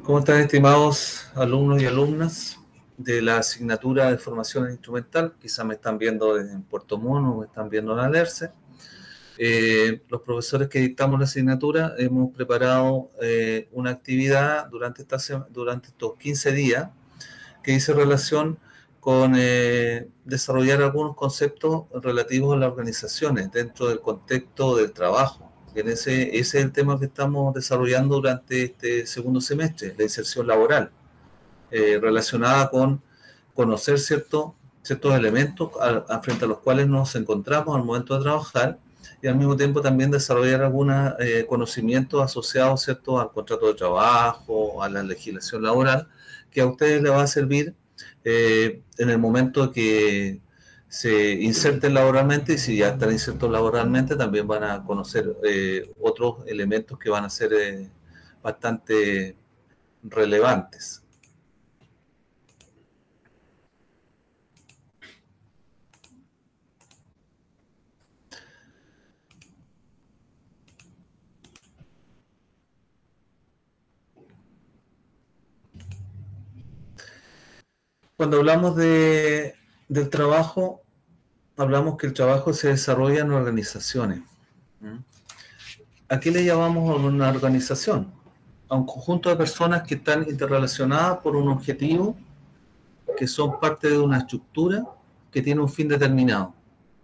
¿Cómo están, estimados alumnos y alumnas de la asignatura de formación instrumental? Quizás me están viendo en Puerto Montt o me están viendo en Alerce. Los profesores que dictamos la asignatura hemos preparado una actividad durante estos 15 días que dice relación con desarrollar algunos conceptos relativos a las organizaciones dentro del contexto del trabajo. Ese es el tema que estamos desarrollando durante este segundo semestre, la inserción laboral, relacionada con conocer ciertos elementos frente a los cuales nos encontramos al momento de trabajar, y al mismo tiempo también desarrollar algunos conocimientos asociados, ¿cierto?, al contrato de trabajo, a la legislación laboral, que a ustedes les va a servir en el momento que se inserten laboralmente, y si ya están insertos laboralmente también van a conocer otros elementos que van a ser bastante relevantes. Cuando hablamos del trabajo, hablamos que el trabajo se desarrolla en organizaciones. ¿A qué le llamamos una organización? A un conjunto de personas que están interrelacionadas por un objetivo, que son parte de una estructura que tiene un fin determinado.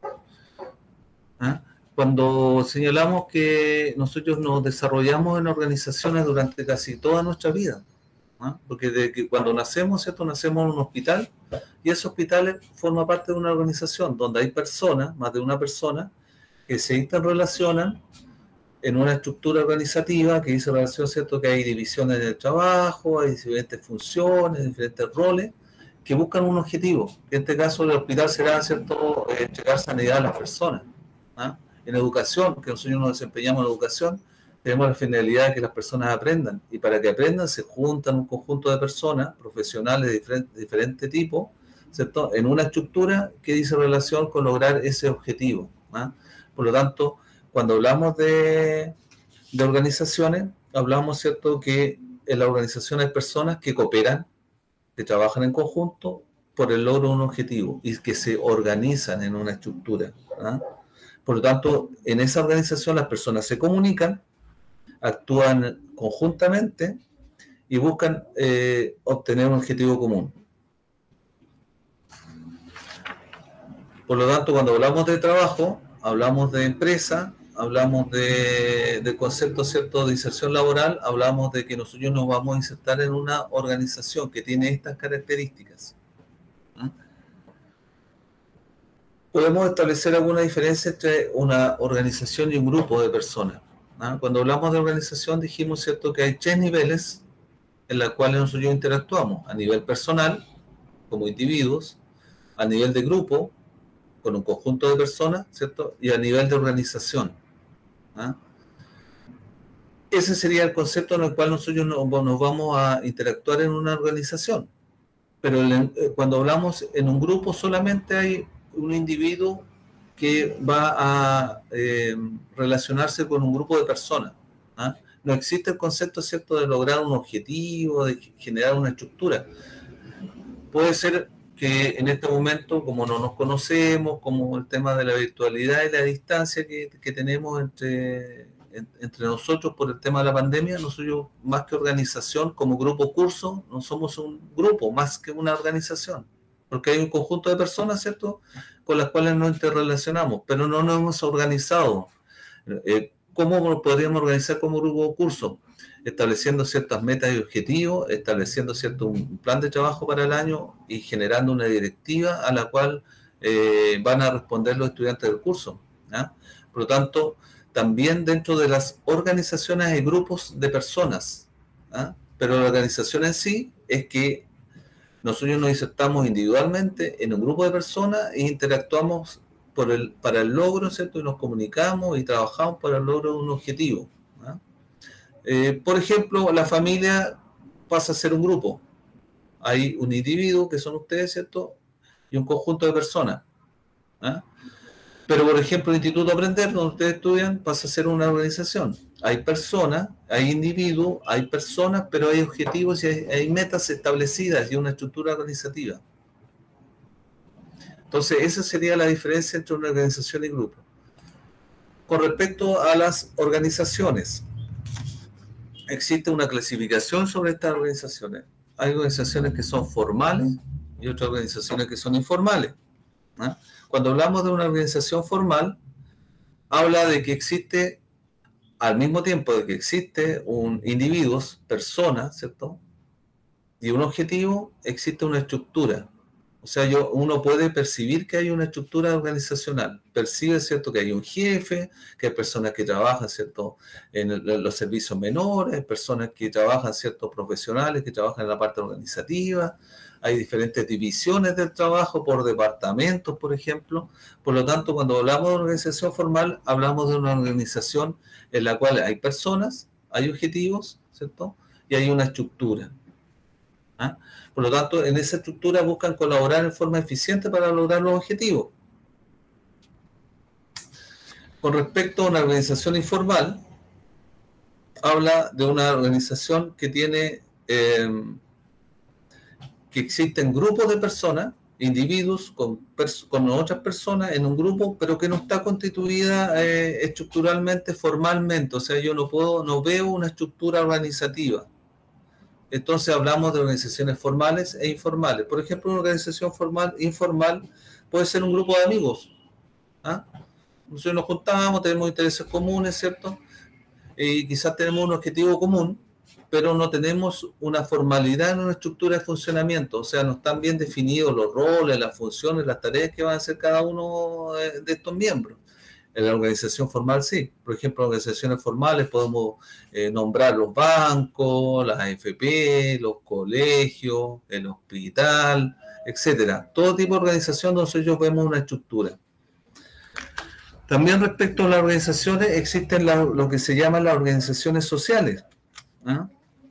Cuando señalamos que nosotros nos desarrollamos en organizaciones durante casi toda nuestra vida, porque de que cuando nacemos, ¿cierto?, nacemos en un hospital, y ese hospital forma parte de una organización donde hay personas, más de una persona, que se interrelacionan en una estructura organizativa que dice relación, ¿cierto?, que hay divisiones del trabajo, hay diferentes funciones, diferentes roles que buscan un objetivo. En este caso, el hospital será, ¿cierto?, entregar sanidad a las personas. En educación, que nosotros nos desempeñamos en educación, tenemos la finalidad de que las personas aprendan, y para que aprendan se juntan un conjunto de personas, profesionales de diferente tipo, ¿cierto?, en una estructura que dice relación con lograr ese objetivo. Por lo tanto, cuando hablamos de organizaciones, hablamos, ¿cierto?, que en la organización hay personas que cooperan, que trabajan en conjunto por el logro de un objetivo y que se organizan en una estructura. Por lo tanto, en esa organización las personas se comunican, actúan conjuntamente y buscan obtener un objetivo común. Por lo tanto, cuando hablamos de trabajo, hablamos de empresa, hablamos de concepto, ¿cierto?, de inserción laboral, hablamos de que nosotros nos vamos a insertar en una organización que tiene estas características. Podemos establecer alguna diferencia entre una organización y un grupo de personas. Cuando hablamos de organización dijimos, ¿cierto?, que hay 3 niveles en los cuales nosotros interactuamos: a nivel personal, como individuos; a nivel de grupo, con un conjunto de personas, ¿cierto?, y a nivel de organización. Ese sería el concepto en el cual nosotros nos vamos a interactuar en una organización. Pero cuando hablamos en un grupo, solamente hay un individuo que va a relacionarse con un grupo de personas. No existe el concepto, ¿cierto?, de lograr un objetivo, de generar una estructura. Puede ser que en este momento, como no nos conocemos, como el tema de la virtualidad y la distancia que tenemos entre nosotros por el tema de la pandemia, nosotros, más que organización, como grupo curso, no somos un grupo, más que una organización, porque hay un conjunto de personas, ¿cierto?, con las cuales nos interrelacionamos, pero no nos hemos organizado. ¿Cómo nos podríamos organizar como grupo curso? Estableciendo ciertas metas y objetivos, estableciendo un plan de trabajo para el año y generando una directiva a la cual van a responder los estudiantes del curso. Por lo tanto, también dentro de las organizaciones hay grupos de personas, pero la organización en sí es que nosotros nos insertamos individualmente en un grupo de personas e interactuamos para el logro, ¿cierto?, y nos comunicamos y trabajamos para el logro de un objetivo. Por ejemplo, la familia pasa a ser un grupo. Hay un individuo, que son ustedes, ¿cierto?, y un conjunto de personas. Pero, por ejemplo, el Instituto Aprender, donde ustedes estudian, pasa a ser una organización. Hay personas, hay individuos, hay personas, pero hay objetivos y hay metas establecidas y una estructura organizativa. Entonces, esa sería la diferencia entre una organización y grupo. Con respecto a las organizaciones, existe una clasificación sobre estas organizaciones. Hay organizaciones que son formales y otras organizaciones que son informales, ¿no? Cuando hablamos de una organización formal, habla de que existe, al mismo tiempo de que existe un individuos, personas, ¿cierto? Y un objetivo, existe una estructura. O sea, uno puede percibir que hay una estructura organizacional. Percibe, ¿cierto?, que hay un jefe, que hay personas que trabajan, ¿cierto?, en los servicios menores, personas que trabajan, ¿cierto?, profesionales que trabajan en la parte organizativa. Hay diferentes divisiones del trabajo por departamentos, por ejemplo. Por lo tanto, cuando hablamos de organización formal, hablamos de una organización en la cual hay personas, hay objetivos, ¿cierto?, y hay una estructura. ¿Ah? Por lo tanto, en esa estructura buscan colaborar en forma eficiente para lograr los objetivos. Con respecto a una organización informal, habla de una organización que tiene, que existen grupos de personas, individuos con otras personas en un grupo, pero que no está constituida estructuralmente, formalmente. O sea, yo no veo una estructura organizativa. Entonces hablamos de organizaciones formales e informales. Por ejemplo, una organización informal puede ser un grupo de amigos. ¿Ah? Nosotros nos juntamos, tenemos intereses comunes, ¿cierto? Y quizás tenemos un objetivo común, pero no tenemos una formalidad en una estructura de funcionamiento. O sea, no están bien definidos los roles, las funciones, las tareas que van a hacer cada uno de estos miembros. En la organización formal sí. Por ejemplo, en organizaciones formales podemos nombrar los bancos, las AFP, los colegios, el hospital, etcétera. Todo tipo de organización donde nosotros vemos una estructura. También respecto a las organizaciones existen lo que se llaman las organizaciones sociales. ¿Ah?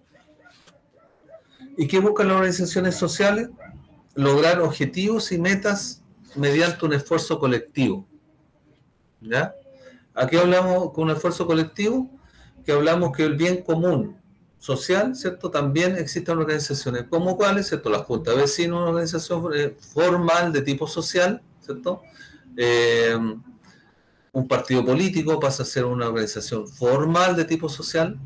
¿Y qué buscan las organizaciones sociales? Lograr objetivos y metas mediante un esfuerzo colectivo. ¿Ya? Aquí hablamos con un esfuerzo colectivo, que hablamos que el bien común social, ¿cierto? También existen organizaciones como cuáles, ¿cierto? La Junta de Vecinos, una organización formal de tipo social, ¿cierto? Un partido político pasa a ser una organización formal de tipo social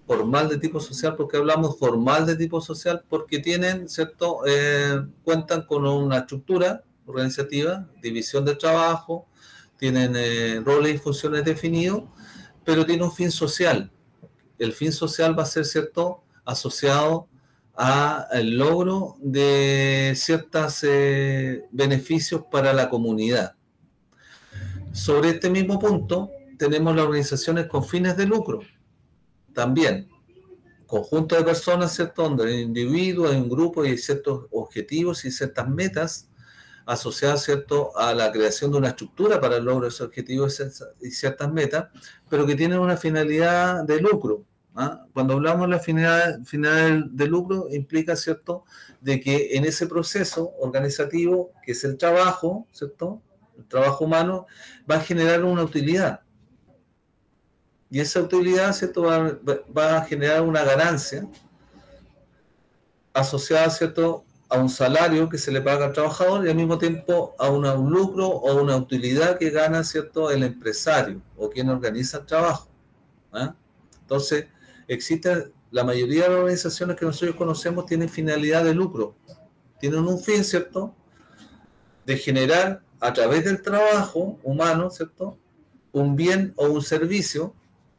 porque hablamos formal de tipo social, porque tienen, ¿cierto? Cuentan con una estructura organizativa, división de trabajo, tienen roles y funciones definidos, pero tiene un fin social. El fin social va a ser, ¿cierto?, asociado al logro de ciertos beneficios para la comunidad. Sobre este mismo punto, tenemos las organizaciones con fines de lucro. También, conjunto de personas, ¿cierto?, donde hay individuos, hay un grupo y hay ciertos objetivos y ciertas metas asociadas, ¿cierto?, a la creación de una estructura para el logro de esos objetivos y ciertas metas, pero que tienen una finalidad de lucro. ¿Ah? Cuando hablamos de la finalidad de lucro, implica, ¿cierto?, de que en ese proceso organizativo, que es el trabajo, ¿cierto?, el trabajo humano, va a generar una utilidad. Y esa utilidad, ¿cierto?, va a generar una ganancia asociada, ¿cierto?, a un salario que se le paga al trabajador y al mismo tiempo a un lucro o una utilidad que gana, ¿cierto?, el empresario o quien organiza el trabajo. ¿Ah? Entonces, la mayoría de las organizaciones que nosotros conocemos tienen finalidad de lucro, tienen un fin, ¿cierto?, de generar a través del trabajo humano, ¿cierto?, un bien o un servicio,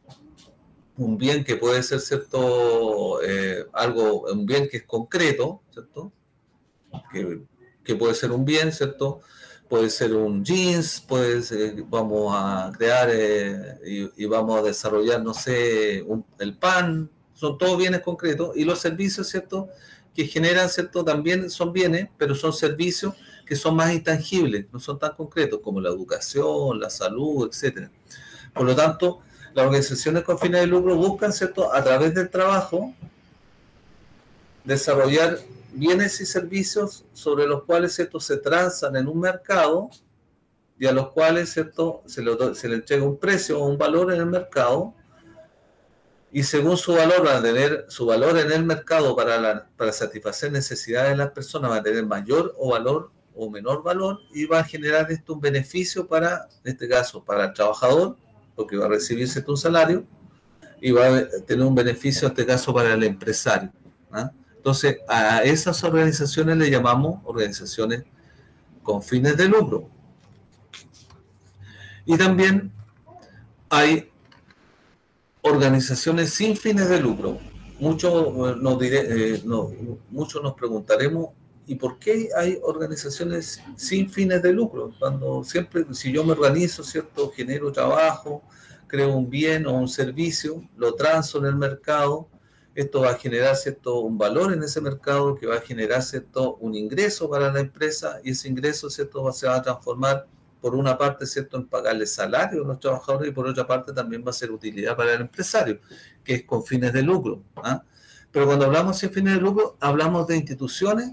un bien que puede ser, ¿cierto?, un bien que es concreto, ¿cierto?, que puede ser un bien, ¿cierto?, puede ser un jeans, vamos a crear y vamos a desarrollar, no sé, el pan, son todos bienes concretos, y los servicios, ¿cierto?, que generan, ¿cierto?, también son bienes, pero son servicios que son más intangibles, no son tan concretos como la educación, la salud, etcétera. Por lo tanto, las organizaciones con fines de lucro buscan, ¿cierto?, a través del trabajo, desarrollar bienes y servicios sobre los cuales, ¿cierto?, se transan en un mercado y a los cuales, ¿cierto?, se le entrega un precio o un valor en el mercado, y según su valor, va a tener su valor en el mercado para satisfacer necesidades de las personas, va a tener mayor o valor o menor valor, y va a generar esto un beneficio para, en este caso, para el trabajador, porque va a recibir un salario, y va a tener un beneficio, en este caso, para el empresario. ¿Ah? Entonces, a esas organizaciones le llamamos organizaciones con fines de lucro. Y también hay organizaciones sin fines de lucro. Muchos nos preguntaremos, ¿y por qué hay organizaciones sin fines de lucro? Cuando siempre, si yo me organizo, ¿cierto?, genero trabajo, creo un bien o un servicio, lo transo en el mercado, esto va a generar, ¿cierto?, un valor en ese mercado, que va a generar, ¿cierto?, un ingreso para la empresa, y ese ingreso, ¿cierto?, se va a transformar por una parte, ¿cierto?, en pagarle salario a los trabajadores, y por otra parte también va a ser utilidad para el empresario, que es con fines de lucro. ¿Ah? Pero cuando hablamos sin fines de lucro, hablamos de instituciones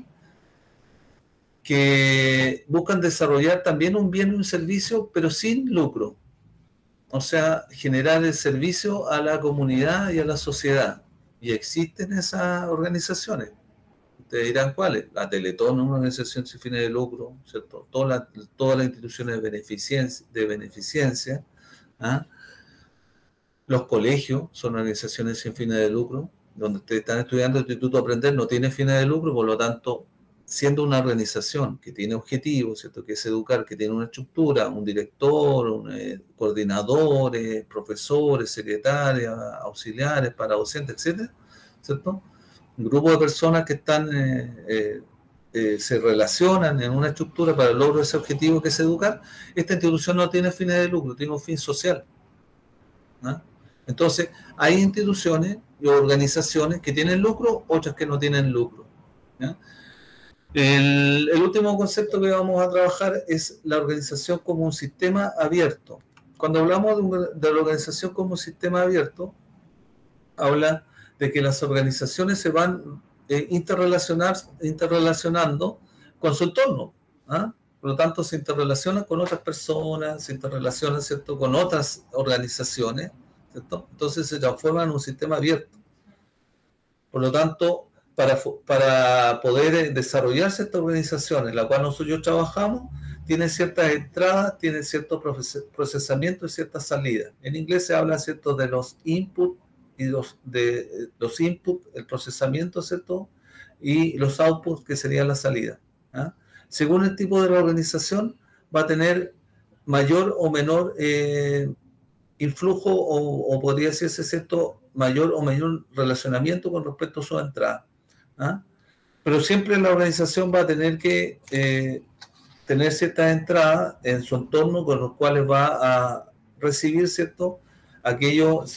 que buscan desarrollar también un bien y un servicio, pero sin lucro. O sea, generar el servicio a la comunidad y a la sociedad. Y existen esas organizaciones. Ustedes dirán cuáles. La Teletón es una organización sin fines de lucro, ¿cierto? Todas las instituciones de beneficencia. ¿Ah? Los colegios son organizaciones sin fines de lucro, donde ustedes están estudiando. El Instituto Aprender no tiene fines de lucro, por lo tanto, siendo una organización que tiene objetivos, ¿cierto?, que es educar, que tiene una estructura, un director, coordinadores, profesores, secretarias, auxiliares, para docentes, etcétera, ¿cierto?, un grupo de personas que están se relacionan en una estructura para el logro de ese objetivo, que es educar. Esta institución no tiene fines de lucro, tiene un fin social. ¿No? Entonces, hay instituciones y organizaciones que tienen lucro, otras que no tienen lucro. ¿Ya? El último concepto que vamos a trabajar es la organización como un sistema abierto. Cuando hablamos de la organización como un sistema abierto, habla de que las organizaciones se van interrelacionando con su entorno. ¿Ah? Por lo tanto, se interrelacionan con otras personas, se interrelacionan, ¿cierto?, con otras organizaciones, ¿cierto? Entonces se transforma en un sistema abierto. Por lo tanto, para poder desarrollarse esta organización en la cual nosotros trabajamos, tiene ciertas entradas, tiene cierto procesamiento y ciertas salidas. En inglés se habla, ¿cierto?, de los inputs y los inputs, el procesamiento, ¿cierto?, y los outputs, que serían la salida. ¿Ah? Según el tipo de la organización, va a tener mayor o menor influjo, o podría decirse, ¿cierto?, mayor o menor relacionamiento con respecto a su entrada. ¿Ah? Pero siempre la organización va a tener que tener ciertas entradas en su entorno, con los cuales va a recibir, ¿cierto?, aquellos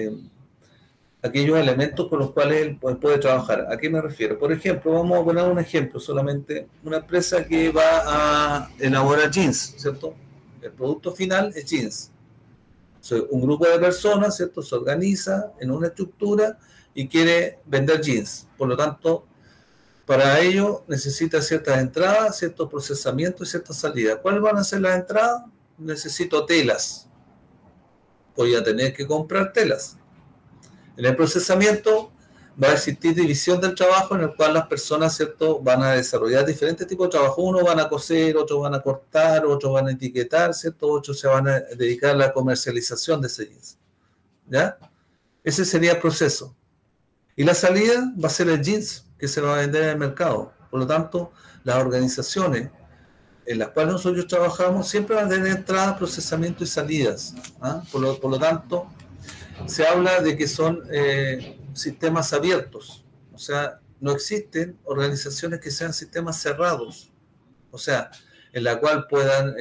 elementos con los cuales él puede trabajar. ¿A qué me refiero? Por ejemplo, vamos a poner un ejemplo solamente. Una empresa que va a elaborar jeans, ¿cierto? El producto final es jeans. Un grupo de personas, ¿cierto?, se organiza en una estructura y quiere vender jeans. Por lo tanto, para ello necesita ciertas entradas, ciertos procesamientos y ciertas salidas. ¿Cuáles van a ser las entradas? Necesito telas. Voy a tener que comprar telas. En el procesamiento va a existir división del trabajo, en el cual las personas, ¿cierto?, van a desarrollar diferentes tipos de trabajo. Unos van a coser, otros van a cortar, otros van a etiquetar, ¿cierto?, otros se van a dedicar a la comercialización de ese jeans. ¿Ya? Ese sería el proceso. Y la salida va a ser el jeans que se va a vender en el mercado. Por lo tanto, las organizaciones en las cuales nosotros trabajamos siempre van a tener entradas, procesamiento y salidas. ¿Ah? Por lo tanto, se habla de que son sistemas abiertos. O sea, no existen organizaciones que sean sistemas cerrados. O sea, en la cual puedan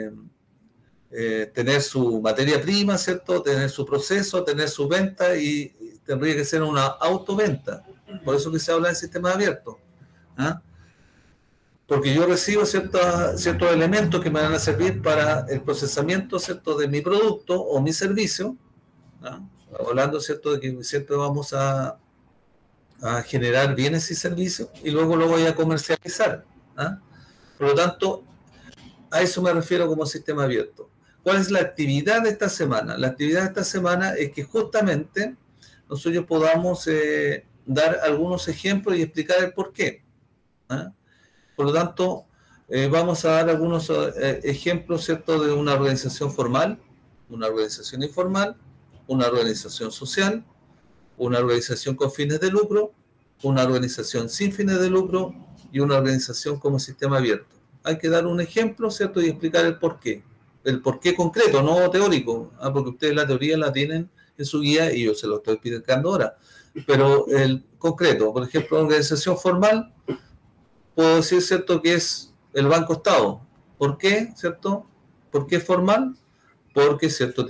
tener su materia prima, ¿cierto?, tener su proceso, tener su venta, y tendría que ser una autoventa. Por eso que se habla de sistemas abiertos. ¿Ah? Porque yo recibo ciertos elementos que me van a servir para el procesamiento, ¿cierto?, de mi producto o mi servicio. ¿Ah? Hablando, ¿cierto?, de que siempre vamos a generar bienes y servicios, y luego lo voy a comercializar. ¿Ah? Por lo tanto, A eso me refiero como sistema abierto. ¿Cuál es la actividad de esta semana? La actividad de esta semana es que justamente nosotros podamos dar algunos ejemplos y explicar el por qué. ¿Ah? Por lo tanto, vamos a dar algunos ejemplos, ¿cierto?, de una organización formal, una organización informal, una organización social, una organización con fines de lucro, una organización sin fines de lucro y una organización como sistema abierto. Hay que dar un ejemplo, ¿cierto?, y explicar el porqué concreto, no teórico, porque ustedes la teoría la tienen en su guía y yo se lo estoy explicando ahora. Pero el concreto, por ejemplo, organización formal, puedo decir, ¿cierto?, que es el Banco Estado. ¿Por qué, cierto? ¿Por qué formal? Porque, ¿cierto?,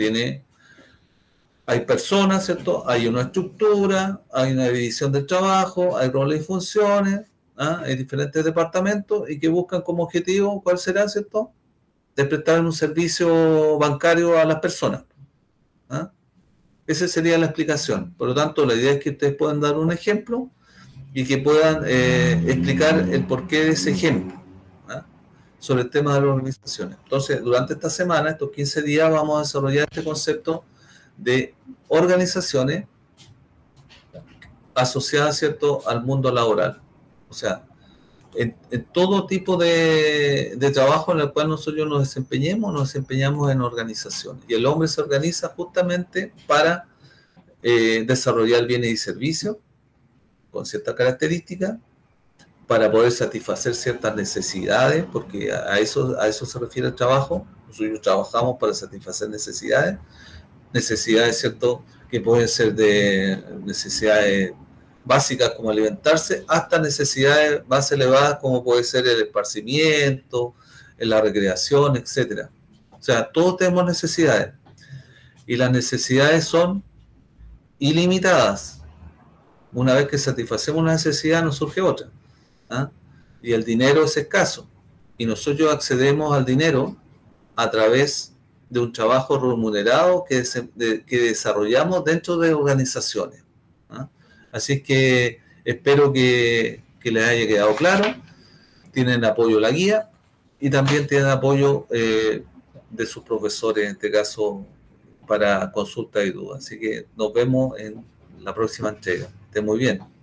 hay personas, ¿cierto? Hay una estructura, hay una división del trabajo, hay roles y funciones, ¿ah? Hay diferentes departamentos y que buscan como objetivo, ¿cuál será, cierto?, de prestar un servicio bancario a las personas. ¿Ah? Esa sería la explicación. Por lo tanto, la idea es que ustedes puedan dar un ejemplo y que puedan explicar el porqué de ese ejemplo, ¿ah?, sobre el tema de las organizaciones. Entonces, durante esta semana, estos 15 días, vamos a desarrollar este concepto de organizaciones asociadas, ¿cierto?, al mundo laboral. O sea, en todo tipo de trabajo en el cual nosotros nos desempeñamos en organizaciones. Y el hombre se organiza justamente para desarrollar bienes y servicios con ciertas características, para poder satisfacer ciertas necesidades, porque a eso se refiere el trabajo. Nosotros trabajamos para satisfacer necesidades, ¿cierto?, que pueden ser de necesidades básicas como alimentarse, hasta necesidades más elevadas como puede ser el esparcimiento, la recreación, etcétera. O sea, todos tenemos necesidades y las necesidades son ilimitadas. Una vez que satisfacemos una necesidad, nos surge otra. ¿Ah? Y el dinero es escaso y nosotros accedemos al dinero a través de un trabajo remunerado que desarrollamos dentro de organizaciones. ¿Ah? Así que espero que les haya quedado claro. Tienen apoyo de la guía y también tienen apoyo de sus profesores, en este caso, para consultas y dudas. Así que nos vemos en la próxima entrega. Estén muy bien.